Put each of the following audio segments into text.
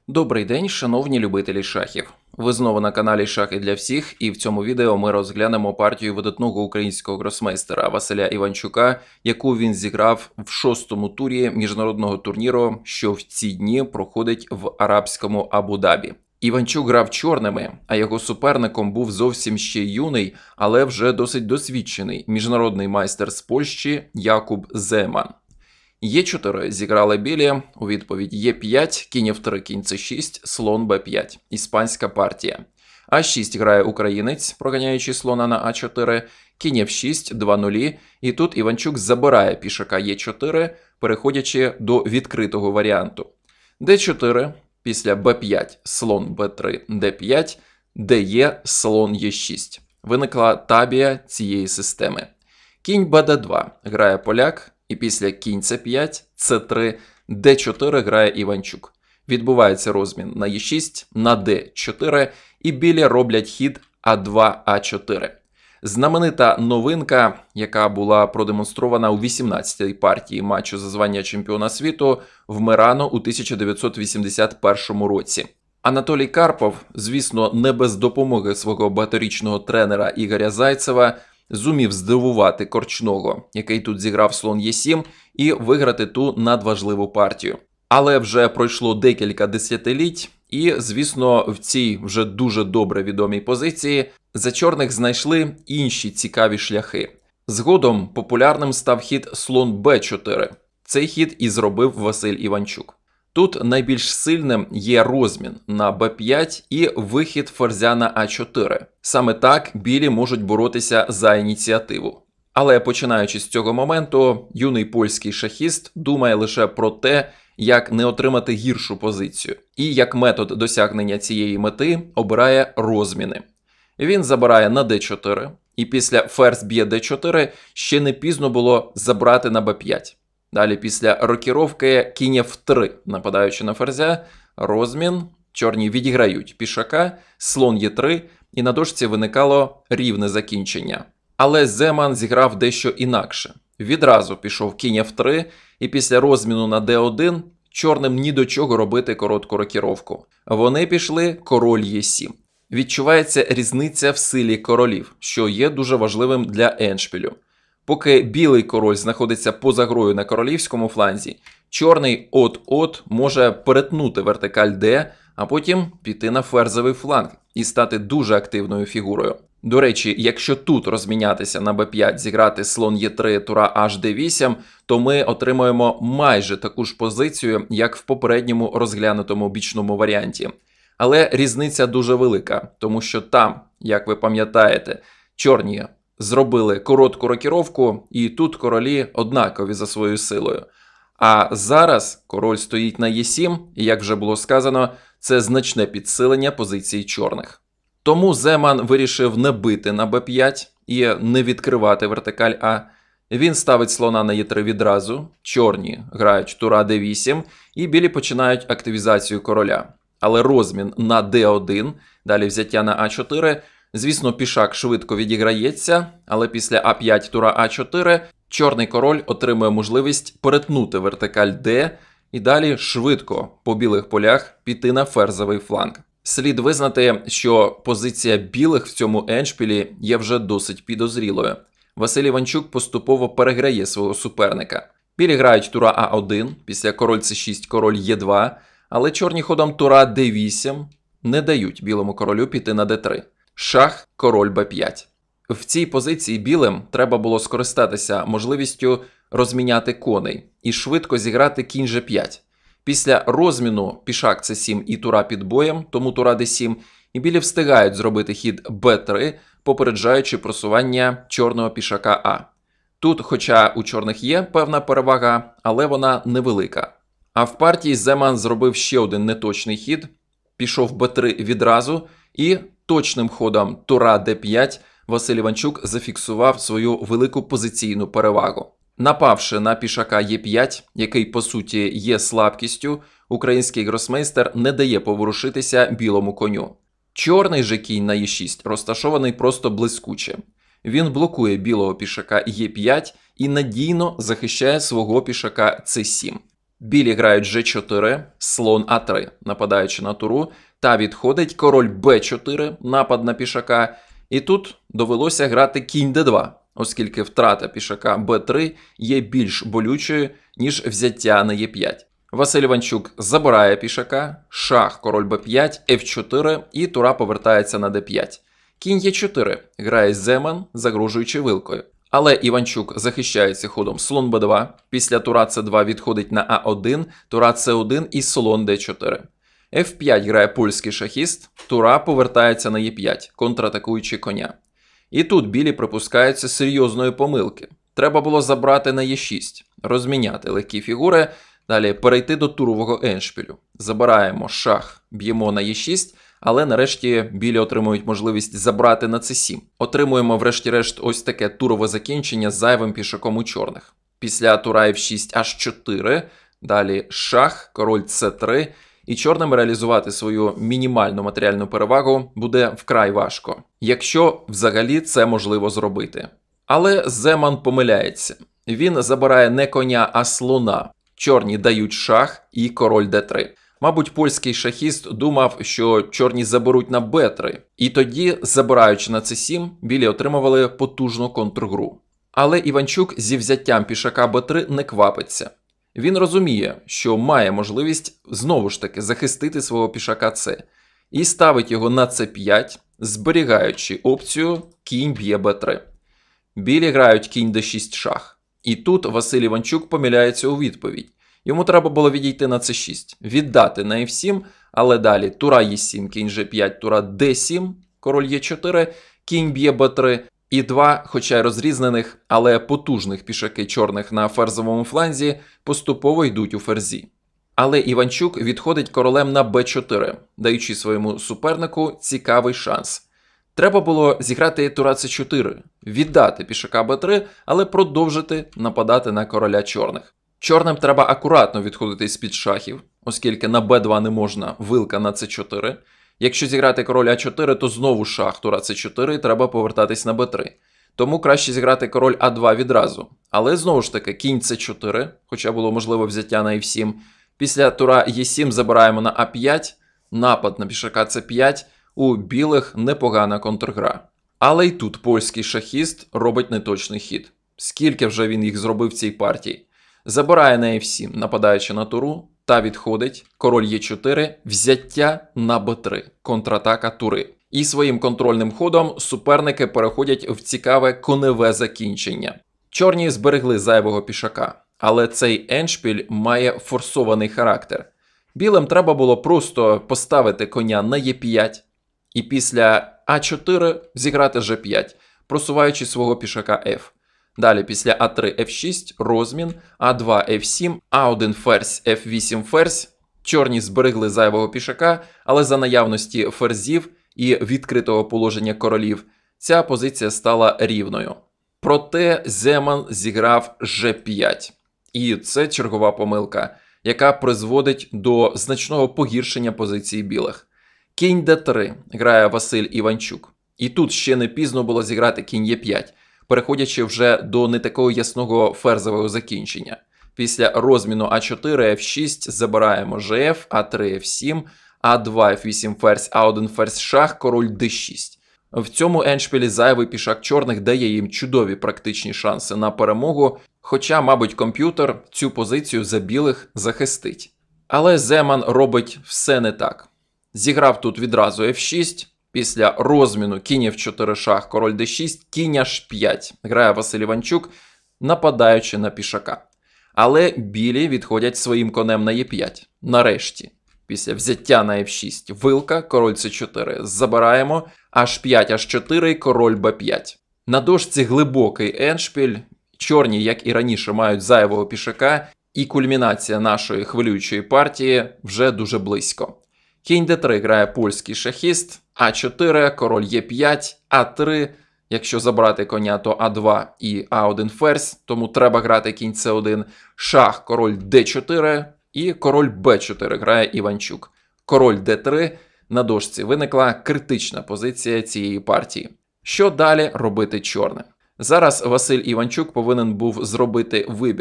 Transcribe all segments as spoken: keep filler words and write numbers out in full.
Добрий день, шановні любителі шахів. Ви знову на каналі Шахи для всіх, і в цьому відео ми розглянемо партію видатного українського гросмейстера Василя Іванчука, яку він зіграв в шостому турі міжнародного турніру, що в ці дні проходить в арабському Абу-Дабі. Іванчук грав чорними, а його суперником був зовсім ще юний, але вже досить досвідчений міжнародний майстер з Польщі Якуб Земан. Е чотири зіграли білі, у відповідь Е п'ять, кінь еф три, кінь це шість, слон Б п'ять, іспанська партія. А шість грає українець, проганяючи слона на А чотири, кінь еф шість, два нулі, і тут Іванчук забирає пішака Е чотири, переходячи до відкритого варіанту. Д чотири, після Б п'ять, слон Б три, Д п'ять, Де, слон Е шість. Виникла табія цієї системи. Кінь Б Д два грає поляк, і після кінь Це п'ять, Це три, Д чотири грає Іванчук. Відбувається розмін на Е шість, на Д чотири, і білі роблять хід А два, А чотири. Знаменита новинка, яка була продемонстрована у вісімнадцятій партії матчу за звання чемпіона світу в Мерано у тисяча дев'ятсот вісімдесят першому році. Анатолій Карпов, звісно, не без допомоги свого багаторічного тренера Ігоря Зайцева, зумів здивувати Корчного, який тут зіграв слон Е сім, і виграти ту надважливу партію. Але вже пройшло декілька десятиліть, і, звісно, в цій вже дуже добре відомій позиції за чорних знайшли інші цікаві шляхи. Згодом популярним став хід слон Б чотири. Цей хід і зробив Василь Іванчук. Тут найбільш сильним є розмін на Б п'ять і вихід ферзя на А чотири. Саме так білі можуть боротися за ініціативу. Але починаючи з цього моменту, юний польський шахіст думає лише про те, як не отримати гіршу позицію. І як метод досягнення цієї мети обирає розміни. Він забирає на Д чотири, і після ферзь б'є Д чотири ще не пізно було забрати на Б п'ять. Далі після рокіровки кінь еф три, нападаючи на ферзя, розмін, чорні відіграють пішака, слон Е три, і на дошці виникало рівне закінчення. Але Земан зіграв дещо інакше. Відразу пішов кінь еф три, і після розміну на Д один чорним ні до чого робити коротку рокіровку. Вони пішли король Е сім. Відчувається різниця в силі королів, що є дуже важливим для ендшпілю. Поки білий король знаходиться поза грою на королівському фланзі, чорний от-от може перетнути вертикаль Д, а потім піти на ферзовий фланг і стати дуже активною фігурою. До речі, якщо тут розмінятися на Б п'ять, зіграти слон Е три, тура Аш Д вісім, то ми отримаємо майже таку ж позицію, як в попередньому розглянутому бічному варіанті. Але різниця дуже велика, тому що там, як ви пам'ятаєте, чорні зробили коротку рокіровку, і тут королі однакові за своєю силою. А зараз король стоїть на Е сім, і, як вже було сказано, це значне підсилення позиції чорних. Тому Земан вирішив не бити на Б п'ять і не відкривати вертикаль А. Він ставить слона на Е три відразу, чорні грають тура Д вісім, і білі починають активізацію короля. Але розмін на Д один, далі взяття на А чотири, звісно, пішак швидко відіграється, але після А п'ять, тура А чотири, чорний король отримує можливість перетнути вертикаль Д і далі швидко по білих полях піти на ферзовий фланг. Слід визнати, що позиція білих в цьому ендшпілі є вже досить підозрілою. Василь Іванчук поступово переграє свого суперника. Білі грають тура А один, після король Це шість, король Е два, але чорні ходом тура Д вісім не дають білому королю піти на Д три. Шах, король Б п'ять. В цій позиції білим треба було скористатися можливістю розміняти коней і швидко зіграти кінь Ж п'ять. Після розміну пішак Це сім і тура під боєм, тому тура Д сім, і білі встигають зробити хід Б три, попереджаючи просування чорного пішака А. Тут, хоча у чорних є певна перевага, але вона невелика. А в партії Земан зробив ще один неточний хід, пішов Б три відразу, і точним ходом тура Д п'ять Василь Іванчук зафіксував свою велику позиційну перевагу. Напавши на пішака Е п'ять, який по суті є слабкістю, український гросмейстер не дає поворушитися білому коню. Чорний же кінь на Е шість розташований просто блискуче. Він блокує білого пішака Е п'ять і надійно захищає свого пішака Це сім. Білі грають же чотири, слон а три, нападаючи на туру, та відходить король бе чотири, напад на пішака, і тут довелося грати кінь де два, оскільки втрата пішака бе три є більш болючою, ніж взяття на е п'ять. Василь Іванчук забирає пішака, шах, король бе п'ять, еф чотири і тура повертається на де п'ять. Кінь е чотири грає Земан, загрожуючи вилкою. Але Іванчук захищається ходом слон бе два, після тура це два відходить на а один, тура це один і слон де чотири. еф п'ять грає польський шахіст, тура повертається на е п'ять, контратакуючи коня. І тут білі припускаються серйозної помилки. Треба було забрати на е шість, розміняти легкі фігури, далі перейти до турового еншпілю. Забираємо шах, б'ємо на е шість, але нарешті білі отримують можливість забрати на це сім. Отримуємо врешті-решт ось таке турове закінчення з зайвим пішаком у чорних. Після тура еф шість аш чотири, далі шах, король це три, і чорним реалізувати свою мінімальну матеріальну перевагу буде вкрай важко, якщо взагалі це можливо зробити. Але Земан помиляється. Він забирає не коня, а слона. Чорні дають шах і король де три. Мабуть, польський шахіст думав, що чорні заберуть на бе три, і тоді, забираючи на це сім, білі отримували потужну контргру. Але Іванчук зі взяттям пішака бе три не квапиться. Він розуміє, що має можливість знову ж таки захистити свого пішака С, і ставить його на це п'ять, зберігаючи опцію кінь б'є бе три. Білі грають кінь де шість шах. І тут Василь Іванчук помиляється у відповідь. Йому треба було відійти на це шість, віддати на еф сім, але далі тура е сім, кінь же п'ять, тура де сім, король е чотири, кінь б'є бе три і два, хоча й розрізнених, але потужних пішаки чорних на ферзовому фланзі поступово йдуть у ферзі. Але Іванчук відходить королем на бе чотири, даючи своєму супернику цікавий шанс. Треба було зіграти тура це чотири, віддати пішака бе три, але продовжити нападати на короля чорних. Чорним треба акуратно відходити з-під шахів, оскільки на бе два не можна, вилка на це чотири. Якщо зіграти король а чотири, то знову шах, тура це чотири, і треба повертатись на бе три. Тому краще зіграти король а два відразу. Але знову ж таки, кінь це чотири, хоча було можливо взяття на еф сім. Після тура е сім забираємо на а п'ять, напад на пішака це п'ять, у білих непогана контргра. Але й тут польський шахіст робить неточний хід. Скільки вже він їх зробив в цій партії? Забирає на еф сім, нападаючи на туру, та відходить, король е чотири, взяття на бе три, контратака тури. І своїм контрольним ходом суперники переходять в цікаве коневе закінчення. Чорні зберегли зайвого пішака, але цей еншпіль має форсований характер. Білим треба було просто поставити коня на е п'ять, і після а чотири зіграти же п'ять, просуваючи свого пішака F. Далі після а три еф шість, розмін, а два еф сім, а один ферзь, еф вісім ферзь. Чорні зберегли зайвого пішака, але за наявності ферзів і відкритого положення королів ця позиція стала рівною. Проте Земан зіграв же п'ять. І це чергова помилка, яка призводить до значного погіршення позиції білих. Кінь де три грає Василь Іванчук. І тут ще не пізно було зіграти кінь е п'ять, переходячи вже до не такого ясного ферзового закінчення. Після розміну а чотири еф шість забираємо gf, а три еф сім, а два еф вісім ферзь, а один ферзь шах, король де шість. В цьому еншпілі зайвий пішак чорних дає їм чудові практичні шанси на перемогу, хоча, мабуть, комп'ютер цю позицію за білих захистить. Але Земан робить все не так. Зіграв тут відразу еф шість, після розміну кінь еф чотири шах, король де шість, кінь аш п'ять. Грає Василь Іванчук, нападаючи на пішака. Але білі відходять своїм конем на е п'ять. Нарешті. Після взяття на еф шість вилка, король це чотири. Забираємо, аш п'ять, аш чотири, король бе п'ять. На дошці глибокий еншпіль. Чорні, як і раніше, мають зайвого пішака. І кульмінація нашої хвилюючої партії вже дуже близько. Кінь де три грає польський шахіст, а чотири, король е п'ять, а три, якщо забрати коня, то а два і а один ферзь, тому треба грати кінь це один, шах, король де чотири і король бе чотири грає Іванчук. Король де три, на дошці виникла критична позиція цієї партії. Що далі робити чорним? Зараз Василь Іванчук повинен був зробити вибір.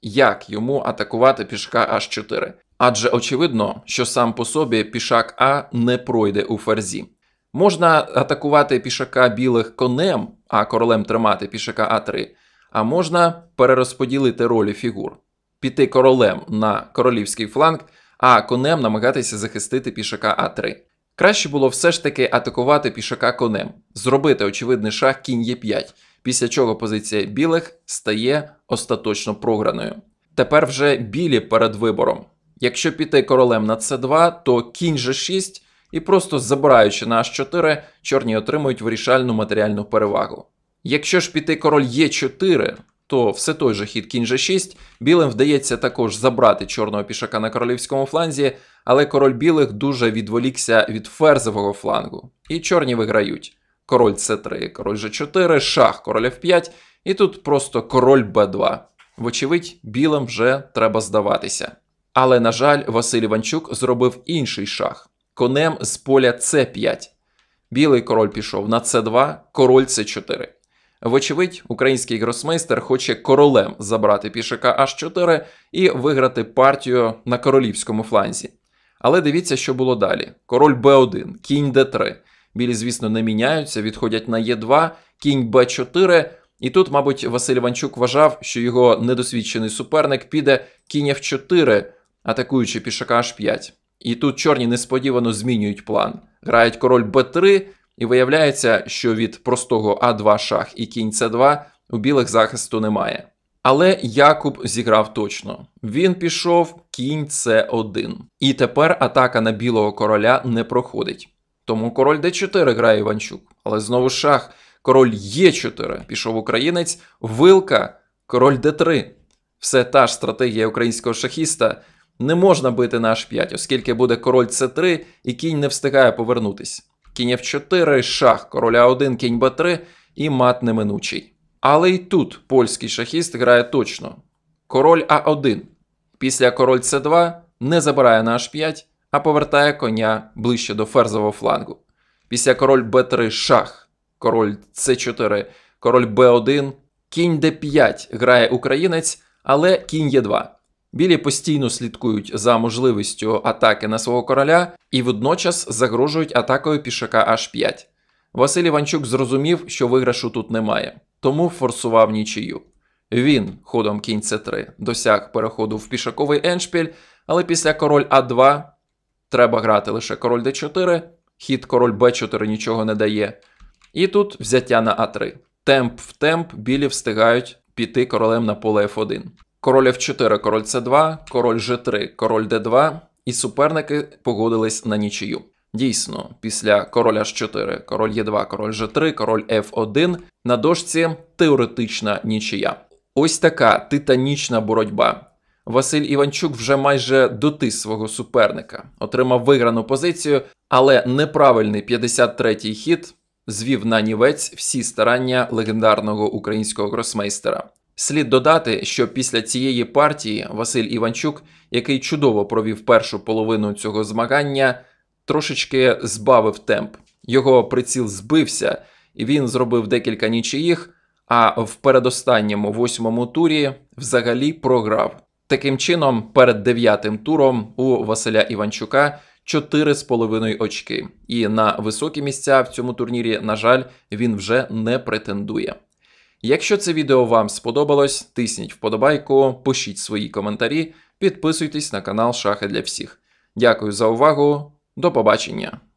як йому атакувати пішака аш чотири. Адже очевидно, що сам по собі пішак А не пройде у ферзі. Можна атакувати пішака білих конем, а королем тримати пішака а три, а можна перерозподілити ролі фігур. Піти королем на королівський фланг, а конем намагатися захистити пішака а три. Краще було все ж таки атакувати пішака конем, зробити очевидний шах кінь е п'ять, після чого позиція білих стає остаточно програною. Тепер вже білі перед вибором. Якщо піти королем на це два, то кінь же шість, і просто забираючи на аш чотири, чорні отримують вирішальну матеріальну перевагу. Якщо ж піти король е чотири, то все той же хід кінь же шість, білим вдається також забрати чорного пішака на королівському фланзі, але король білих дуже відволікся від ферзового флангу. І чорні виграють. Король це три, король же чотири, шах, король еф п'ять, і тут просто король бе два. Вочевидь, білим вже треба здаватися. Але, на жаль, Василь Іванчук зробив інший шах. Конем з поля це п'ять. Білий король пішов на це два, король це чотири. Вочевидь, український гросмейстер хоче королем забрати пішака аш чотири і виграти партію на королівському фланзі. Але дивіться, що було далі. Король бе один, кінь де три. Білі, звісно, не міняються, відходять на е два, кінь бе чотири. І тут, мабуть, Василь Іванчук вважав, що його недосвідчений суперник піде кінь еф чотири, атакуючи пішака аш п'ять. І тут чорні несподівано змінюють план. Грають король бе три, і виявляється, що від простого а два шах і кінь це два у білих захисту немає. Але Якуб зіграв точно. Він пішов кінь це один. І тепер атака на білого короля не проходить. Тому король де чотири грає Іванчук. Але знову шах. Король е чотири. Пішов українець. Вилка. Король де три. Все та ж стратегія українського шахіста. Не можна бити на аш п'ять, оскільки буде король це три і кінь не встигає повернутись. Кінь еф чотири, шах, король а один, кінь бе три і мат неминучий. Але й тут польський шахіст грає точно. Король а один. Після король це два не забирає на аш п'ять, а повертає коня ближче до ферзового флангу. Після король бе три шах, король це чотири, король бе один, кінь де п'ять грає українець, але кінь е два. Білі постійно слідкують за можливістю атаки на свого короля і водночас загрожують атакою пішака аш п'ять. Василь Іванчук зрозумів, що виграшу тут немає, тому форсував нічию. Він ходом кінь це три досяг переходу в пішаковий ендшпіль, але після король а два треба грати лише король де чотири, хід король бе чотири нічого не дає. І тут взяття на а три. Темп в темп білі встигають піти королем на поле еф один. Король еф чотири, король це два, король же три, король де два, і суперники погодились на нічию. Дійсно, після король аш чотири, король е два, король же три, король еф один на дошці теоретична нічия. Ось така титанічна боротьба. Василь Іванчук вже майже дотис свого суперника, отримав виграну позицію, але неправильний п'ятдесят третій хід звів на нівець всі старання легендарного українського гросмейстера. Слід додати, що після цієї партії Василь Іванчук, який чудово провів першу половину цього змагання, трошечки збавив темп. Його приціл збився, і він зробив декілька нічиїх, а в передостанньому восьмому турі взагалі програв. Таким чином, перед дев'ятим туром у Василя Іванчука чотири з половиною очки. І на високі місця в цьому турнірі, на жаль, він вже не претендує. Якщо це відео вам сподобалось, тисніть вподобайку, пишіть свої коментарі, підписуйтесь на канал Шахи для всіх. Дякую за увагу, до побачення!